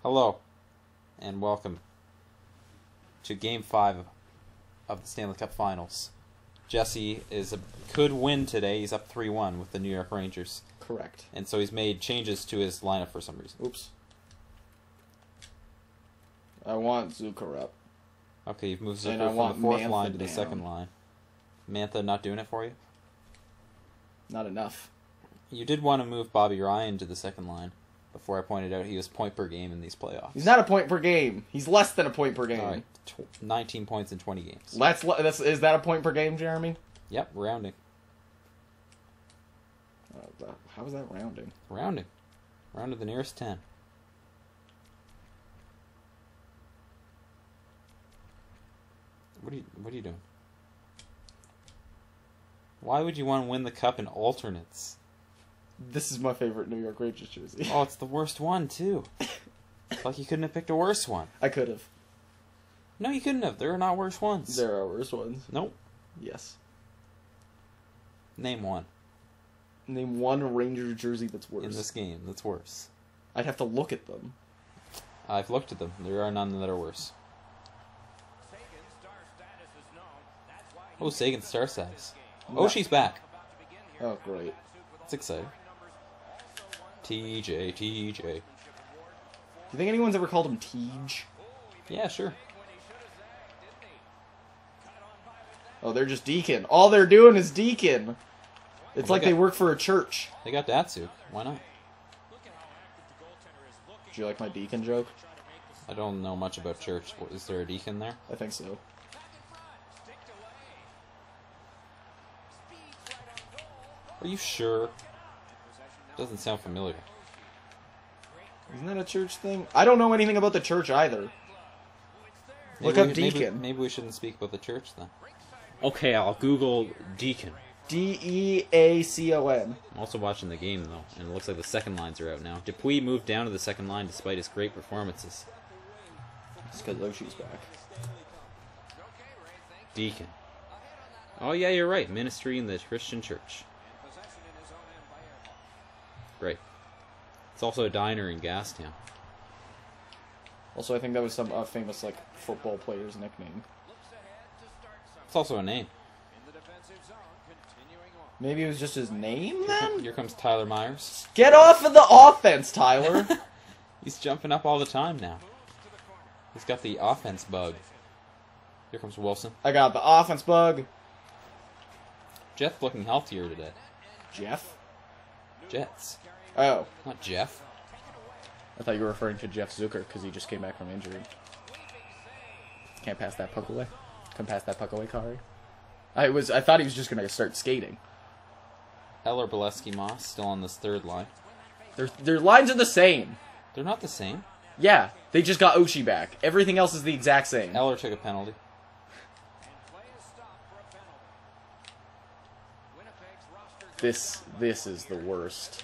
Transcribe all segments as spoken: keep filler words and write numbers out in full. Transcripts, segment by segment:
Hello, and welcome to Game five of the Stanley Cup Finals. Jessi is a, could win today. He's up three one with the New York Rangers. Correct. And so he's made changes to his lineup for some reason. Oops. I want Zucker up. Okay, you've moved And Zucker I from want the fourth Mantha line to the down. second line. Mantha not doing it for you? Not enough. You did want to move Bobby Ryan to the second line before I pointed out he was point per game in these playoffs. He's not a point per game. He's less than a point per game. All right, tw nineteen points in twenty games. That's, that's is that a point per game, Jeremy? Yep, rounding. Uh, that, how is that rounding? Rounding. Round to the nearest ten. What are you what are you doing? Why would you want to win the cup in alternates? This is my favorite New York Rangers jersey. Oh, it's the worst one too. Like you couldn't have picked a worse one. I could have. No, you couldn't have. There are not worse ones. There are worse ones. Nope. Yes. Name one. Name one Rangers jersey that's worse. In this game that's worse. I'd have to look at them. I've looked at them. There are none that are worse. Oh, Sagan's star status. Oh, she's back. Oh, great. That's exciting. T J, T J. Do you think anyone's ever called him Tej? Yeah, sure. Oh, they're just Deacon. All they're doing is Deacon. It's Well, like they they got- work for a church. They got Datsuk. Why not? Did you like my Deacon joke? I don't know much about church. Is there a deacon there? I think so. Are you sure? Doesn't sound familiar. Isn't that a church thing? I don't know anything about the church either. Look Maybe up we- maybe- Deacon. Maybe we shouldn't speak about the church then. Okay, I'll Google deacon. D E A C O N. I'm also watching the game though, and it looks like the second lines are out now. Dupuis moved down to the second line despite his great performances. It's because Oshie's back. Deacon. Oh yeah, you're right. Ministry in the Christian church. Right. It's also a diner in Gastown. Also, I think that was some uh, famous like football player's nickname. It's also a name. Maybe it was just his name then? Here comes Tyler Myers. Get off of the offense, Tyler! He's jumping up all the time now. He's got the offense bug. Here comes Wilson. I got the offense bug. Jeff looking healthier today. Jeff? Jets. Oh. Not Jeff. I thought you were referring to Jeff Zucker because he just came back from injury. Can't pass that puck away. Can pass that puck away, Kari. I was. I thought he was just gonna start skating. Eller, Bolesky, Moss still on this third line. Their their lines are the same. They're not the same. Yeah, they just got Oshie back. Everything else is the exact same. Eller took a penalty. This this is the worst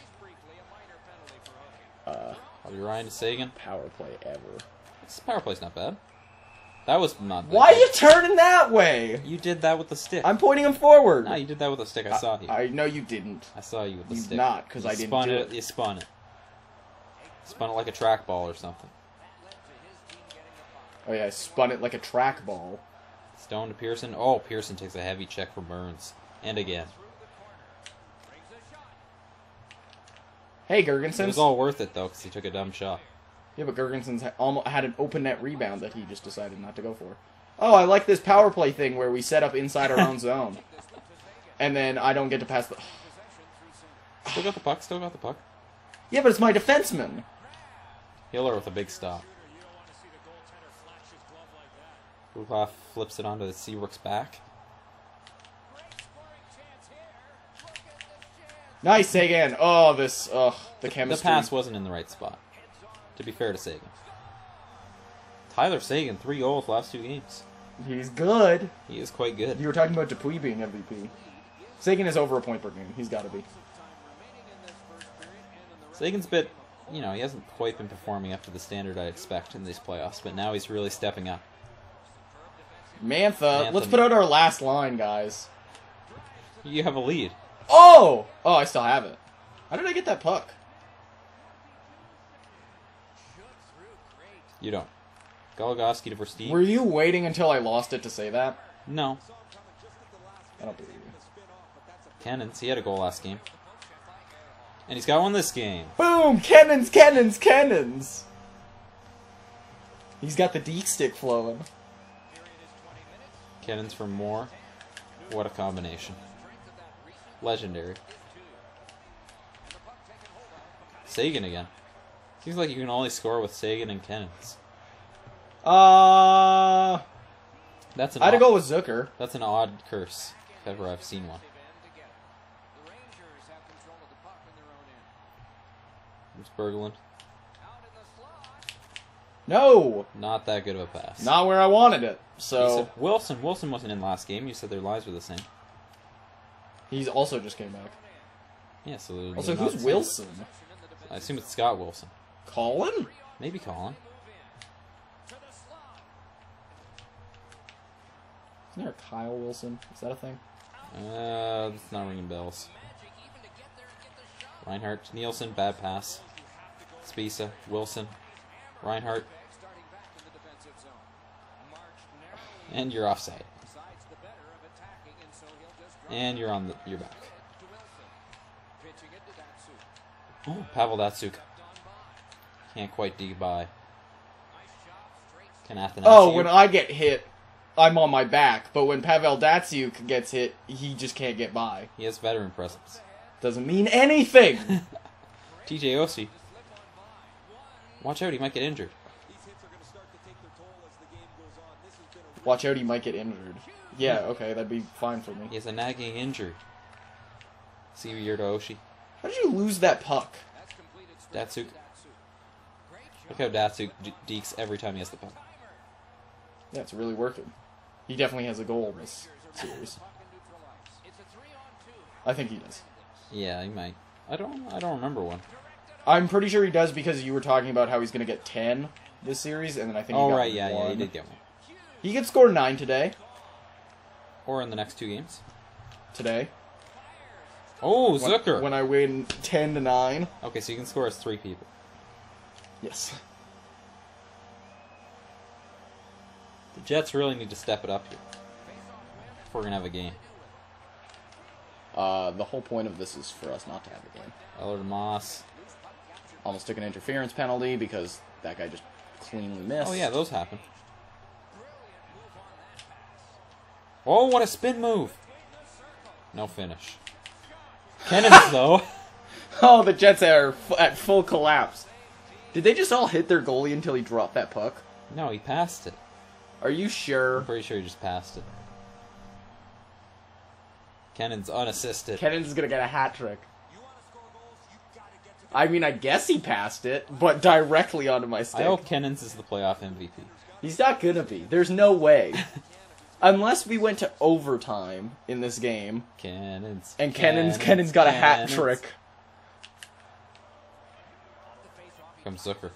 uh, Bobby Ryan to Sagan. power play ever. This power play's not bad. That was not bad. Why are you turning that way? You did that with the stick. I'm pointing him forward. No, you did that with the stick. I saw you. I know you didn't. I saw you with the You stick. not, 'cause You I didn't spun do it. it. You spun it. Spun it like a trackball or something. Oh yeah, I spun it like a trackball. Stone to Pearson. Oh, Pearson takes a heavy check from Burns. And again. Hey, It Gergensen. was all worth it, though, because he took a dumb shot. Yeah, but Gergensen's ha almost had an open net rebound that he just decided not to go for. Oh, I like this power play thing where we set up inside our own zone. And then I don't get to pass the... Still got the puck. Still got the puck. Yeah, but it's my defenseman. Hiller with a big stop. Rukloff flips it onto the Seabrook's back. Nice, Sagan. Oh, this... Ugh, the chemistry. The pass wasn't in the right spot, to be fair to Sagan. Tyler Sagan, three goals last two games. He's good. He is quite good. You were talking about Dupuis being M V P. Sagan is over a point per game. He's got to be. Sagan's bit, you know, he hasn't quite been performing up to the standard I expect in these playoffs, but now he's really stepping up. Mantha. Mantha. Let's put out our last line, guys. You have a lead. Oh! Oh, I still have it. How did I get that puck? You don't. Goligoski to Versteeg. Were you waiting until I lost it to say that? No. I don't believe you. Cannons. He had a goal last game. And he's got one this game. Boom! Cannons, cannons, cannons! He's got the deek stick flowing. Cannons for more. What a combination. Legendary. Sagan again. Seems like you can only score with Sagan and Cannons. Uh, That's an I had to odd, go with Zucker. That's an odd curse, if ever I've seen one. There's Berglund. No! Not that good of a pass. Not where I wanted it. You So, said Wilson. Wilson wasn't in last game. You said their lives were the same. he's also just came back. Yeah, so... they're Also, not who's the same. Wilson? I assume it's Scott Wilson. Colin? Maybe Colin. Isn't there a Kyle Wilson? Is that a thing? Uh, it's not ringing bells. Reinhardt, Nielsen, bad pass. Spisa, Wilson, Reinhardt. And you're offside. And you're on the you're back. Oh, Pavel Datsuk. Can't quite dig by. Can Athanasiou. Oh, when I get hit, I'm on my back. But when Pavel Datsuk gets hit, he just can't get by. He has veteran presence. Doesn't mean anything! T J Oshie. Watch out, he might get injured. Watch out, he might get injured. Yeah, okay, that'd be fine for me. He has a nagging injury. See year to Oshie. How did you lose that puck? Datsuk. Look how Datsuk d- dekes every time he has the puck. Yeah, it's really working. He definitely has a goal in this series. I think he does. Yeah, he might. I don't. I don't remember one. I'm pretty sure he does because you were talking about how he's going to get ten this series, and then I think he Oh got right, yeah, one. yeah, he did get one. He could score nine today. Or in the next two games. Today. Oh, When, Zucker. when I win ten to nine. Okay, so you can score as three people. Yes. The Jets really need to step it up here. If we're gonna have a game. Uh, the whole point of this is for us not to have a game. Eller to Moss. Almost took an interference penalty because that guy just cleanly missed. Oh yeah, those happen. Oh, what a spin move! No finish. Cannons though. Oh, the Jets are f- at full collapse. Did they just all hit their goalie until he dropped that puck? No, he passed it. Are you sure? I'm pretty sure he just passed it. Cannon's unassisted. Kennan's gonna get a hat trick. I mean, I guess he passed it, but directly onto my stick. I hope Cannons is the playoff M V P. He's not gonna be. There's no way. Unless we went to overtime in this game. Cannons. And Cannons, Cannons, Cannons got a hat Cannons. trick. Comes Zucker.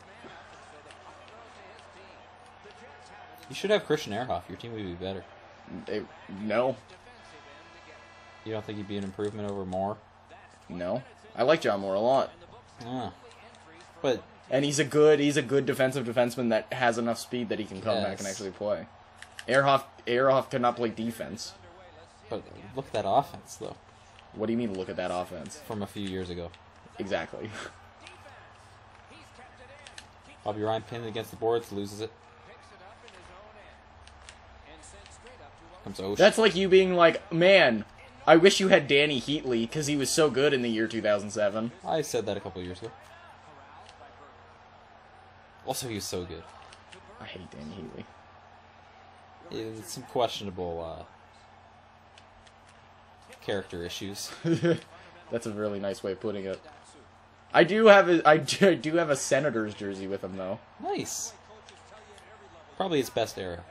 You should have Christian Ehrhoff. Your team would be better. They, no. You don't think he'd be an improvement over Moore? No. I like John Moore a lot. Ah. But And he's a good he's a good defensive defenseman that has enough speed that he can come Yes. back and actually play. Ehrhoff, Ehrhoff cannot play defense. but look at that offense though, What do you mean, look at that offense? from a few years ago. Exactly. Bobby Ryan pinned against the boards, loses it. Comes Oshie. That's like you being like, man, I wish you had Danny Heatley because he was so good in the year two thousand seven. I said that a couple years ago. Also, he was so good. I hate Danny Heatley. It's some questionable uh, character issues. That's a really nice way of putting it. I do have a I do I do have a Senators jersey with him though. Nice. Probably his best era.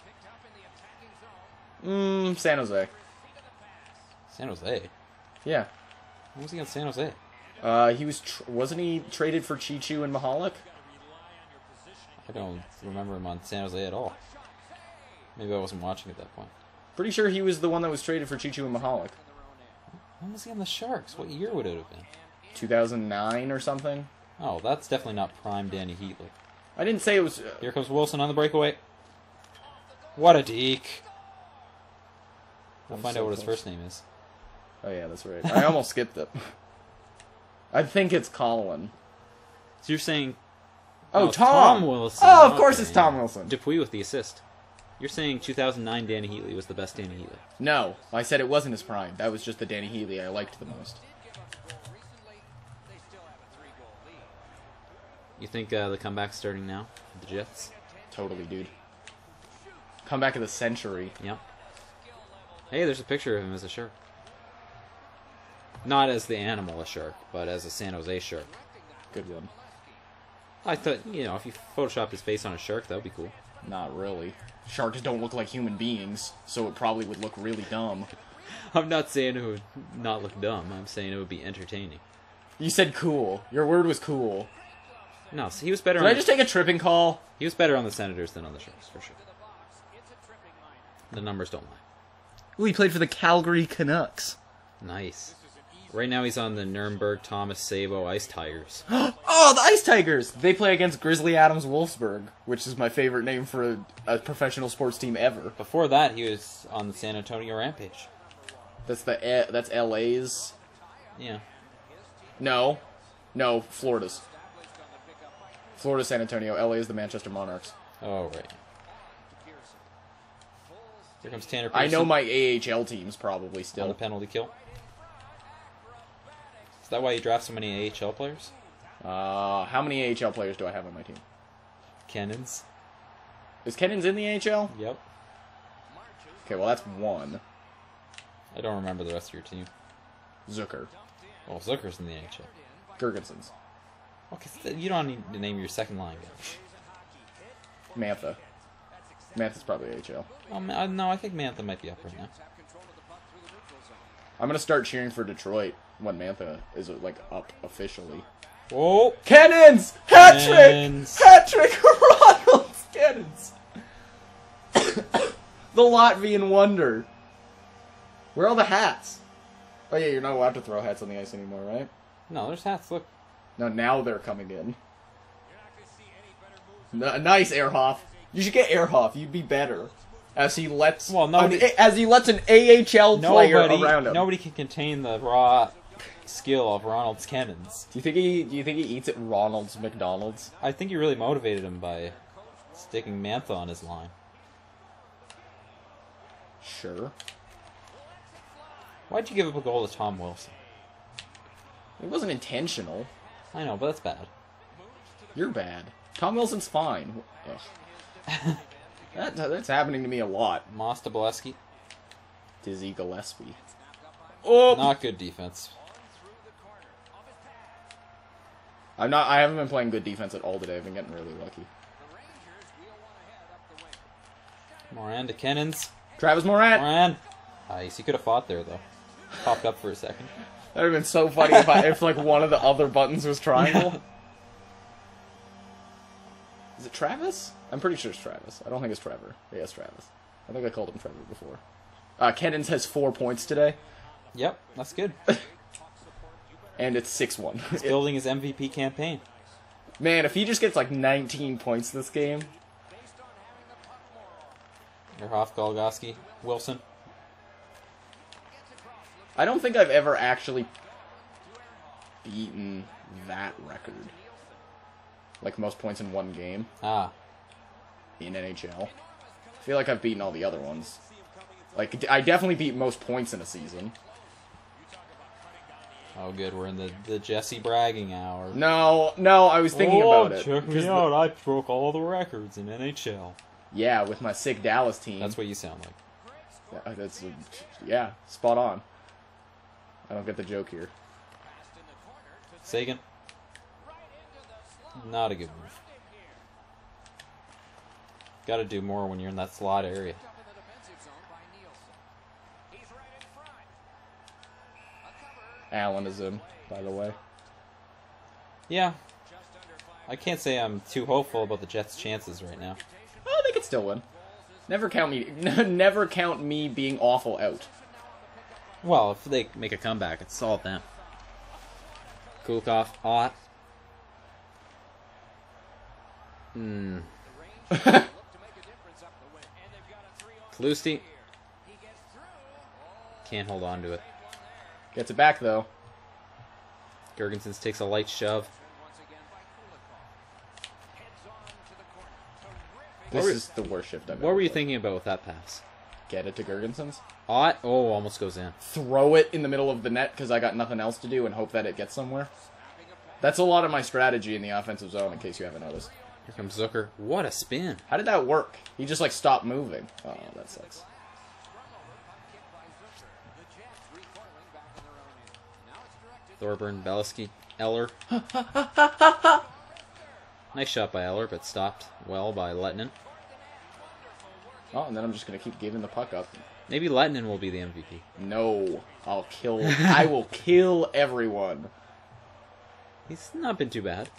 Mmm, San Jose. San Jose. Yeah. When was he on San Jose? Uh, he was tr- wasn't he traded for Chi-Chu and Mahalik? I don't remember him on San Jose at all. Maybe I wasn't watching at that point. Pretty sure he was the one that was traded for Chi-Chu and Mahalik. When was he on the Sharks? What year would it have been? two thousand nine or something. Oh, that's definitely not prime Danny Heatley. I didn't say it was... Uh... Here comes Wilson on the breakaway. What a deke. We'll I'm find so out what his close. first name is. Oh, yeah, that's right. I almost skipped it. I think it's Colin. So you're saying... Oh, no, Tom! Tom Wilson. Oh, of course Okay. it's Tom Wilson. Dupuis with the assist. You're saying two thousand nine Danny Heatley was the best Danny Heatley. No, I said it wasn't his prime. That was just the Danny Heatley I liked the most. You think uh, the comeback's starting now for the Jets? Totally, dude. Comeback of the century. Yep. Hey, there's a picture of him as a shark. Not as the animal a shark, but as a San Jose shark. Good one. I thought, you know, if you Photoshop his face on a shark, that would be cool. Not really. Sharks don't look like human beings, so it probably would look really dumb. I'm not saying it would not look dumb. I'm saying it would be entertaining. You said cool. Your word was cool. No, so he was better Did on I the, just take a tripping call? he was better on the Senators than on the Sharks, for sure. The numbers don't lie. Ooh, he played for the Calgary Canucks. Nice. Right now he's on the Nuremberg Thomas Sabo Ice Tigers. Oh, the Ice Tigers! They play against Grizzly Adams Wolfsburg, which is my favorite name for a, a professional sports team ever. Before that, he was on the San Antonio Rampage. That's the e- that's L A's. Yeah. No, no, Florida's. Florida, San Antonio. L A is the Manchester Monarchs. Oh, right. Here comes Tanner I Pearson. know my A H L teams probably On still. the penalty kill. Is that why you draft so many A H L players? Uh, how many A H L players do I have on my team? Cannons. Is Kennens in the A H L? Yep. Okay, well that's one. I don't remember the rest of your team. Zucker. Well, Zucker's in the A H L. Gergensons. Okay, so you don't need to name your second line guy. Mantha. Mantha's probably A H L. Oh, Ma- uh, no, I think Mantha might be up right now. I'm gonna start cheering for Detroit when Mantha is like up officially. Whoa! Cannons! Hat trick! Cannons. Hat trick! Ronald's Cannons! The Latvian wonder. Where are all the hats? Oh yeah, you're not allowed to throw hats on the ice anymore, right? No, there's hats. Look. No, now they're coming in. N- nice, Ehrhoff. You should get Ehrhoff. You'd be better. As he lets Well, nobody- an- as he lets an A H L player Nobody, around him. nobody can contain the raw skill of Ronald's Cannons. Do you think he? Do you think he eats at Ronald's McDonald's? I think you really motivated him by sticking Mantha on his line. Sure. Why'd you give up a goal to Tom Wilson? It wasn't intentional. I know, but that's bad. You're bad. Tom Wilson's fine. Ugh. that, that's happening to me a lot. Moss to Bolesky. Dizzy Gillespie. Oh! Not good defense. I'm not. I haven't been playing good defense at all today. I've been getting really lucky. Moran to Cannons. Travis Morant. Moran. Nice. He could have fought there, though. Popped up for a second. That would have been so funny if, I, if like one of the other buttons was triangle. Is it Travis? I'm pretty sure it's Travis. I don't think it's Trevor. Yeah, it's Travis. I think I called him Trevor before. Uh, Cannons has four points today, Yep, that's good. and it's six one. He's building his M V P campaign. Man, if he just gets like nineteen points this game. Yerhoff, Golgoski, Wilson. I don't think I've ever actually beaten that record. Like most points in one game Ah, in N H L. I feel like I've beaten all the other ones. Like, I definitely beat most points in a season. oh good. We're in the, the Jessi bragging hour. No, no, I was thinking oh, about it. check me Because the- out. I broke all the records in N H L. Yeah, with my sick Dallas team. That's what you sound like. Yeah, that's, yeah, spot on. I don't get the joke here. Sagan. Not a good move. Got to do more when you're in that slot area. Allen is in, by the way. Yeah. I can't say I'm too hopeful about the Jets' chances right now. Oh, they could still win. Never count me. Never count me being awful out. Well, if they make a comeback, it's all them. Kulikov, Ott. Hmm. Kalusti. Can't hold on to it. Gets it back, though. Gergensons takes a light shove. This were, is the worst shift I've ever What were you played. thinking about with that pass? Get it to Gergensons. Ought. Oh, almost goes in. Throw it in the middle of the net because I got nothing else to do and hope that it gets somewhere. That's a lot of my strategy in the offensive zone, in case you haven't noticed. Here comes Zucker. What a spin. How did that work? He just, like, stopped moving. Oh, that sucks. Thorburn, Beliski, Eller. Nice shot by Eller, but stopped well by Lettinen. Oh, and then I'm just going to keep giving the puck up. Maybe Lettinen will be the M V P. No. I'll kill... I will kill everyone. He's not been too bad.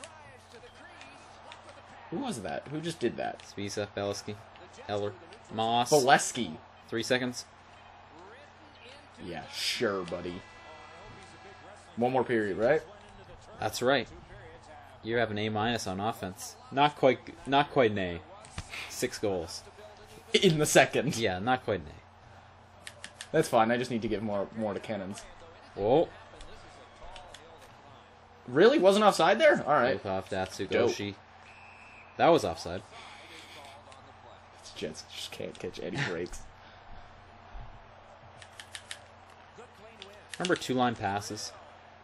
Who was that? Who just did that? Spisa, Beliski, Eller, Moss. Bolesky. Three seconds. Yeah, sure, buddy. One more period, right? That's right. You have an A minus on offense. Not quite. Not quite an A. Six goals. In the second. Yeah, not quite an A. That's fine. I just need to give more more to Cannons. Whoa. Really? Wasn't offside there? All right. Volkov, Datsu, Dope. Goshi. That was offside. Jets just can't catch any breaks. Remember two line passes?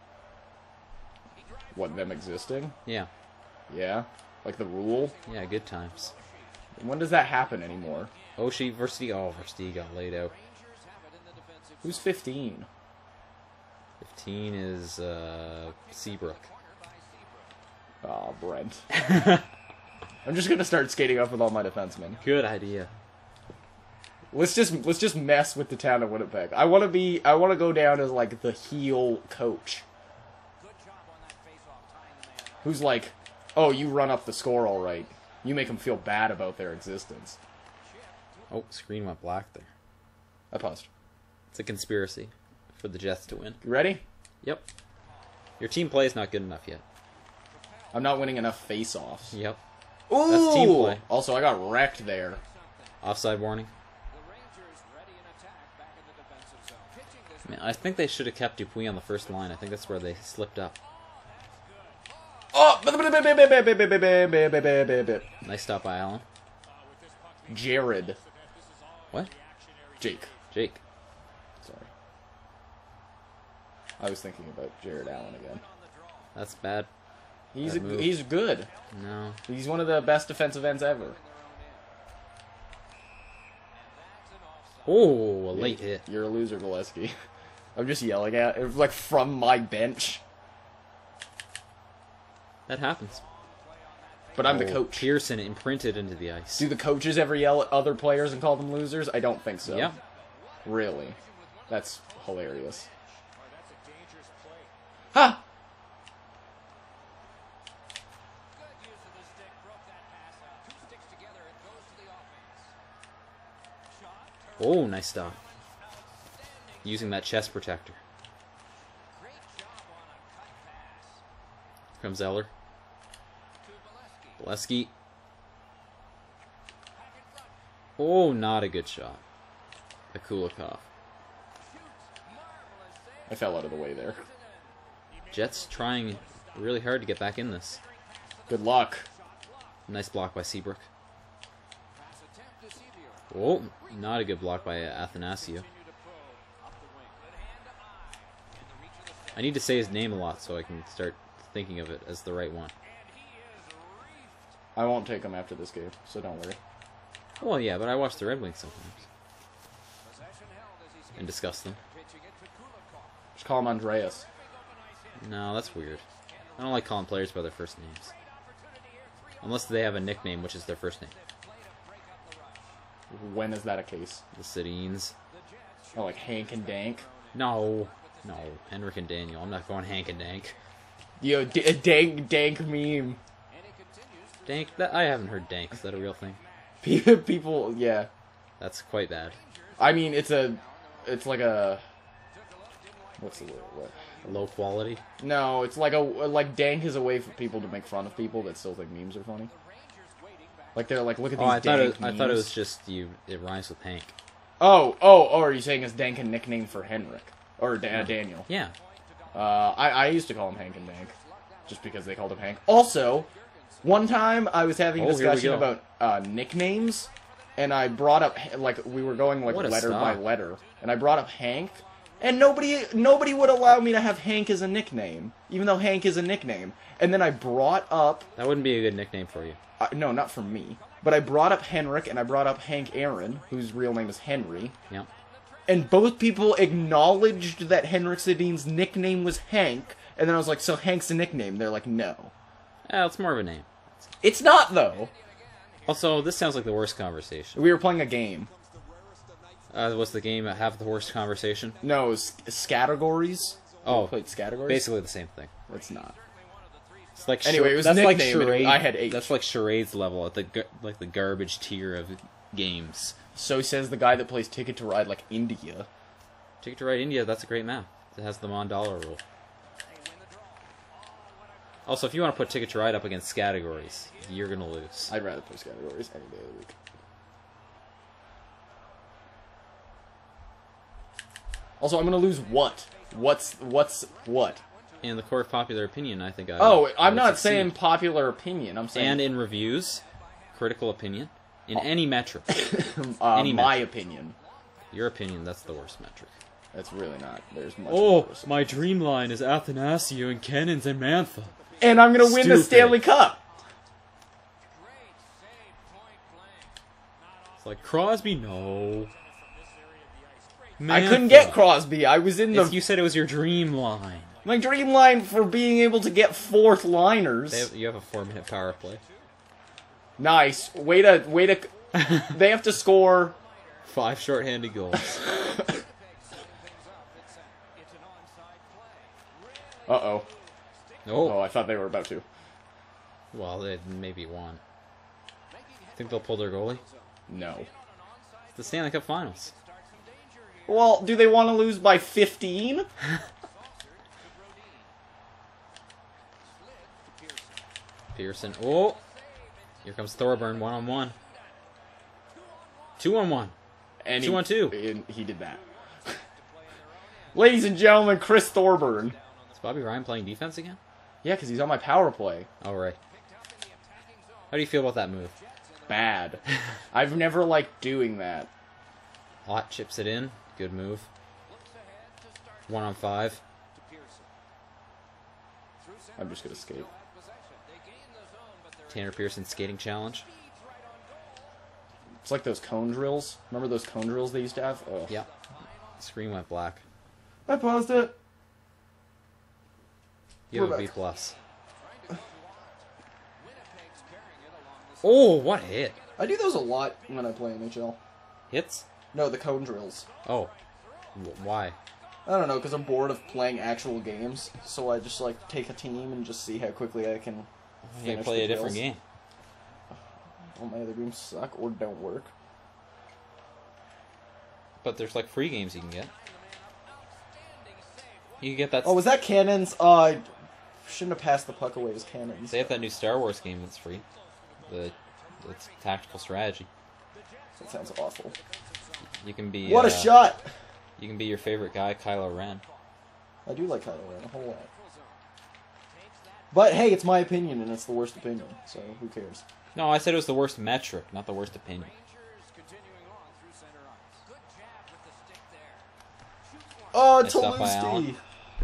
What, them existing? Yeah. Yeah. Like the rule? Yeah, good times. When does that happen anymore? Oshie, Versti. Oh, Versti got laid out. Who's fifteen? fifteen is uh, Seabrook. Oh, Brent. I'm just gonna start skating up with all my defensemen. Good idea. Let's just let's just mess with the town of Winnipeg. I want to be I want to go down as like the heel coach, who's like, oh, you run up the score all right. You make them feel bad about their existence. Oh, screen went black there. I paused. It's a conspiracy for the Jets to win. You ready? Yep. Your team play is not good enough yet. I'm not winning enough face-offs. Yep. Ooh! That's team play. Also, I got wrecked there. Offside warning. Man, I think they should have kept Dupuis on the first line. I think that's where they slipped up. Oh! Nice stop by Allen. Jared. What? Jake. Jake. Sorry. I was thinking about Jared Allen again. That's bad. He's Bad a, move. he's good. No. He's one of the best defensive ends ever. Oh, a late hit. You're a loser, Bolesky. I'm just yelling at it, like from my bench. That happens. But I'm the Oh, coach. Pearson imprinted into the ice. Do the coaches ever yell at other players and call them losers? I don't think so. Yeah. Really? That's hilarious. Ha! Oh, nice stop. Using that chest protector. Here comes Eller. Bolesky. Oh, not a good shot. Akulikov. I fell out of the way there. Jets trying really hard to get back in this. Good luck. Nice block by Seabrook. Oh, not a good block by Athanasio. I need to say his name a lot so I can start thinking of it as the right one. I won't take him after this game, so don't worry. Well, yeah, but I watch the Red Wings sometimes. And discuss them. Just call him Andreas. No, that's weird. I don't like calling players by their first names. Unless they have a nickname, which is their first name. When is that a case? The Sedines. Oh, like Hank and Dank? No. No. Henrik and Daniel. I'm not going Hank and Dank. Yo, D a Dank Dank meme. Dank? That, I haven't heard Dank. Is that a real thing? People, yeah. That's quite bad. I mean, it's a, it's like a, what's the word? What? Low quality? No, it's like a, like Dank is a way for people to make fun of people that still think memes are funny. Like they're like, look at Oh, these. I thought it, dank I thought it memes. was just you. It rhymes with Hank. Oh, oh, oh! Are you saying it's Dank a nickname for Henrik or da- Daniel? Yeah. Uh, I I used to call him Hank and Dank, just because they called him Hank. Also, one time I was having a Oh, here we discussion go. about uh, nicknames, and I brought up like we were going like What a letter by stop. letter, and I brought up Hank, and nobody nobody would allow me to have Hank as a nickname, even though Hank is a nickname. And then I brought up That wouldn't be a good nickname for you. uh, no, not for me, but I brought up Henrik and I brought up Hank Aaron, whose real name is Henry. Yeah. And both people acknowledged that Henrik Sedin's nickname was Hank, and then I was like, so Hank's a nickname? They're like, no. Uh, it's more of a name. It's not, though. Also, this sounds like the worst conversation. We were playing a game. Uh, what's the game? Have the worst conversation? No, it was Scattergories. Oh, We played Scattergories? basically the same thing. It's not. It's like Anyway, char- it was that's like nickname, and charade. I had eight. That's like charades level at the gar- like the garbage tier of games. So says the guy that plays Ticket to Ride like India. Ticket to Ride India. That's a great map. It has the Mandala rule. Also, if you want to put Ticket to Ride up against categories, you're gonna lose. I'd rather play Scattergories any day of the week. Also, I'm gonna lose what? What's what's what? In the court of popular opinion, I think I. Oh, I I'm would not succeed. saying popular opinion. I'm saying And in reviews, critical opinion, in any metric, uh, any my metric. opinion. Your opinion, that's the worst metric. That's really not. There's much Oh, worse. my dream line is Athanasio and Cannons and Mantha. And I'm gonna win the Stupid. Stanley Cup. It's like Crosby, no. I couldn't Mantha. get Crosby. I was in the If you said it was your dream line. my dream line for being able to get fourth liners. They have, you have a four-minute power play. Nice. Way to way to. They have to score. Five shorthanded goals. Uh oh. Oh, Oh, I thought they were about to. well, they maybe won. Think they'll pull their goalie? No. It's the Stanley Cup Finals. Well, do they want to lose by fifteen? Pearson. Oh, here comes Thorburn, one on one. Two on one. And Two he, on two. and he did that. Ladies and gentlemen, Chris Thorburn. Is Bobby Ryan playing defense again? Yeah, because he's on my power play. All right. How do you feel about that move? Bad. I've never liked doing that. Ott chips it in. Good move. One on five. I'm just gonna skate. Tanner Pearson skating challenge. It's like those cone drills. Remember those cone drills they used to have? Oh. Yeah. Screen went black. I paused it. You have We're a B back. plus. Oh, what hit? I do those a lot when I play N H L. Hits? No, the cone drills. Oh. W- why? I don't know, because I'm bored of playing actual games, so I just like take a team and just see how quickly I can You finish can play the a different drills. game. All my other games suck or don't work. But there's like free games you can get. You can get that. Oh, was that cannons? Uh, I shouldn't have passed the puck away as cannons. They have that new Star Wars game that's free. The it's tactical strategy. That sounds awful. You can be. What uh, a shot! You can be your favorite guy, Kylo Ren. I do like Kylo Ren a whole lot. But hey, it's my opinion, and it's the worst opinion, so who cares? No, I said it was the worst metric, not the worst opinion. Oh, Nice stop by Allen. Toulouse!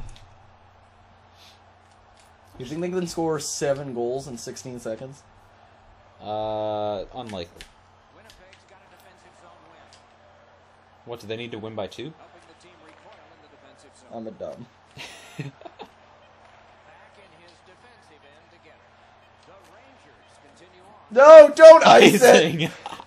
You think they can score seven goals in sixteen seconds? Uh, unlikely. What, do they need to win by two? I'm a dumb. No, don't ice it! Icing.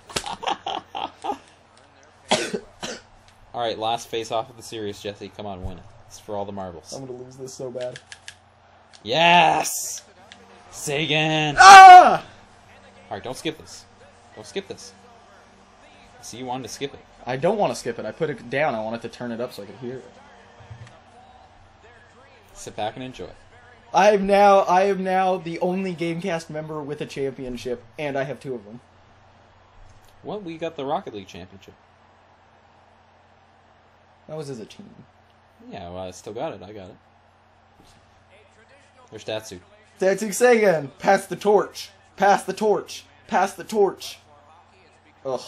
Alright, last face off of the series, Jessi. Come on, win it. It's for all the marbles. I'm gonna lose this so bad. Yes! Sagan! Ah! Alright, don't skip this. Don't skip this. See, you wanted to skip it. I don't want to skip it. I put it down. I wanted to turn it up so I could hear it. Sit back and enjoy. I am now I am now the only Gamecast member with a championship, and I have two of them. Well, we got the Rocket League championship. That was as a team. Yeah, well, I still got it. I got it. There's Datsu. Datsu Seigen! Pass the torch! Pass the torch! Pass the torch! Ugh.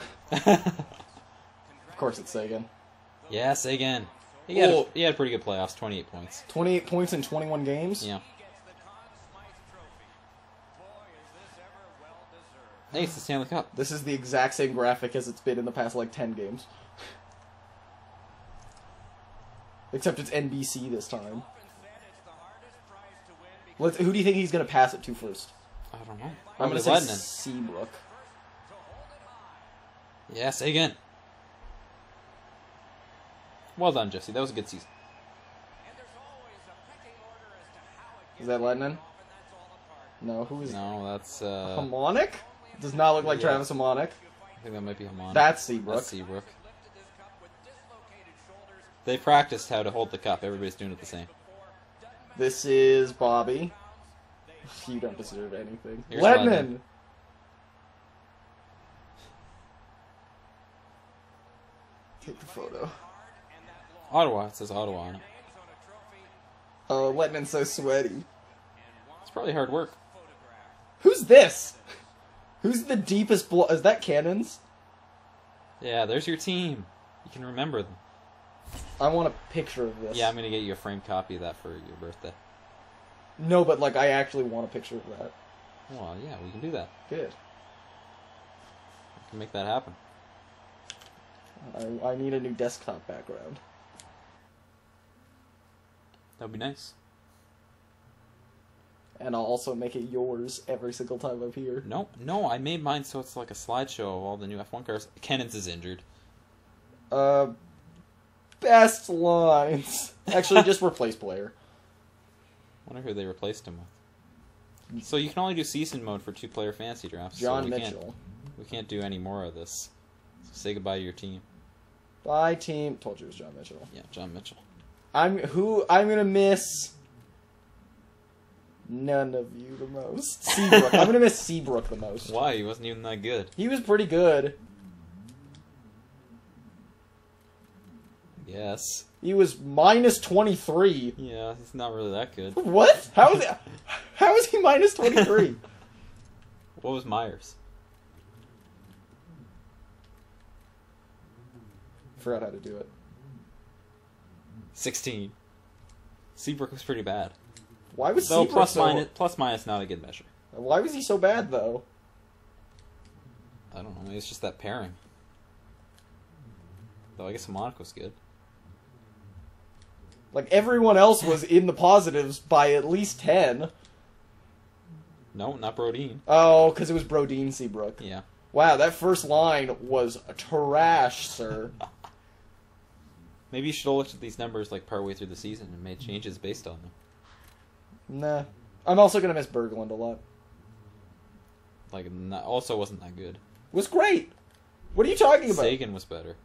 Of course it's Seigen. Yes, again. He had, a, he had pretty good playoffs, twenty-eight points. twenty-eight points in twenty-one games? Yeah. Hey, it's the Stanley Cup. This is the exact same graphic as it's been in the past, like, ten games. Except it's N B C this time. Let's, who do you think he's going to pass it to first? I don't know. I'm going to say Seabrook. Yes, again. Well done, Jessi. That was a good season. Is that Lennon? No, who is... No, that's... Uh, Hamonic? Does not look like yeah. Travis Hamonic. I think that might be Hamonic. That's Seabrook. That's Seabrook. They practiced how to hold the cup. Everybody's doing it the same. This is Bobby. You don't deserve anything. Here's Ledman! Ledman. Take the photo. Ottawa. It says Ottawa on it. Oh, Ledman's so sweaty. It's probably hard work. Who's this? Who's the deepest blo- Is that Cannons? Yeah, there's your team. You can remember them. I want a picture of this. Yeah, I'm going to get you a framed copy of that for your birthday. No, but, like, I actually want a picture of that. Well, yeah, we can do that. Good. We can make that happen. I, I need a new desktop background. That would be nice. And I'll also make it yours every single time I'm here. No, no, I made mine so it's like a slideshow of all the new F one cars. Cannons is injured. Uh, best lines. Actually, just replace player. Wonder who they replaced him with. So you can only do season mode for two-player fantasy drafts. John so we Mitchell. Can't, we can't do any more of this. So say goodbye to your team. Bye, team. Told you it was John Mitchell. Yeah, John Mitchell. I'm who I'm gonna miss. None of you the most. Seabrook. I'm gonna miss Seabrook the most. Why? He wasn't even that good. He was pretty good. Yes. He was minus twenty-three. Yeah, he's not really that good. What? How is it? How is he minus twenty-three? What was Myers? Forgot how to do it. sixteen. Seabrook was pretty bad. Why was Though Seabrook plus so... minus, plus minus not a good measure. Why was he so bad, though? I don't know. Maybe it's just that pairing. Though I guess Monaco's good. Like, everyone else was in the positives by at least ten. No, not Brodeen. Oh, because it was Brodeen Seabrook. Yeah. Wow, that first line was trash, sir. Maybe you should have looked at these numbers like partway through the season and made changes based on them. Nah. I'm also going to miss Berglund a lot. Like, not, also wasn't that good. Was great. What are you talking about? Sagan was better.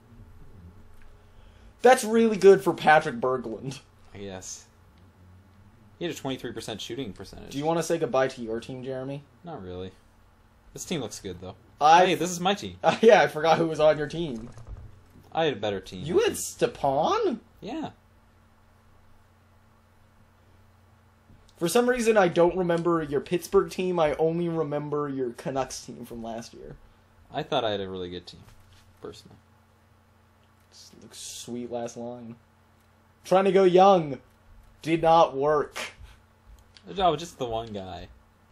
That's really good for Patrick Berglund. I guess. He had a twenty-three percent shooting percentage. Do you want to say goodbye to your team, Jeremy? Not really. This team looks good, though. I... Hey, this is my team. Uh, yeah, I forgot who was on your team. I had a better team. You had Stepan? Yeah. For some reason, I don't remember your Pittsburgh team. I only remember your Canucks team from last year. I thought I had a really good team, personally. This looks sweet last line. Trying to go young. Did not work. Oh, just the one guy.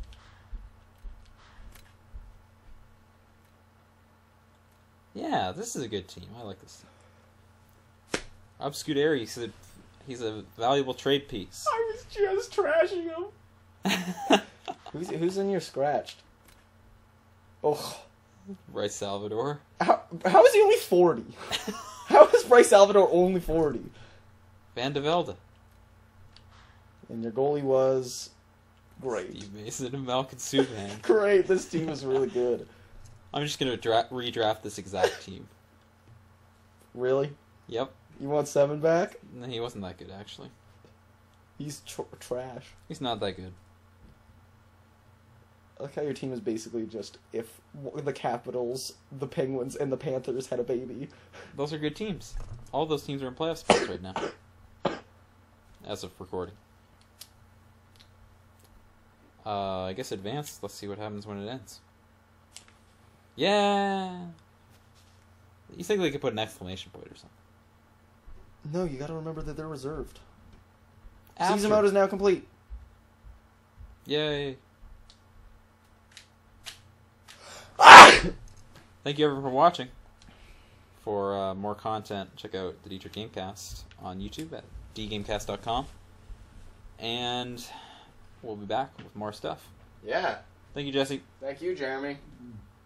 Yeah, this is a good team. I like this team. Obscuderi, he's a, he's a valuable trade piece. I was just trashing him. who's, who's in your scratched? Oh. Bryce Salvador. How, how is he only forty? How is Bryce Salvador only forty? Van de Velde. And your goalie was great. Steve Mason and Malcolm Subban. Great, this team is really good. I'm just going to dra- redraft this exact team. Really? Yep. You want Seven back? No, he wasn't that good, actually. He's tr- trash. He's not that good. I like how your team is basically just if the Capitals, the Penguins, and the Panthers had a baby. Those are good teams. All those teams are in playoff spots right now. As of recording. Uh, I guess advanced. Let's see what happens when it ends. Yeah! You think they could put an exclamation point or something? No, you gotta remember that they're reserved. After. Season mode is now complete. Yay. Thank you everyone for watching. For uh, more content, check out the Dietrich Gamecast on YouTube at d gamecast dot com. And we'll be back with more stuff. Yeah. Thank you, Jessi. Thank you, Jeremy.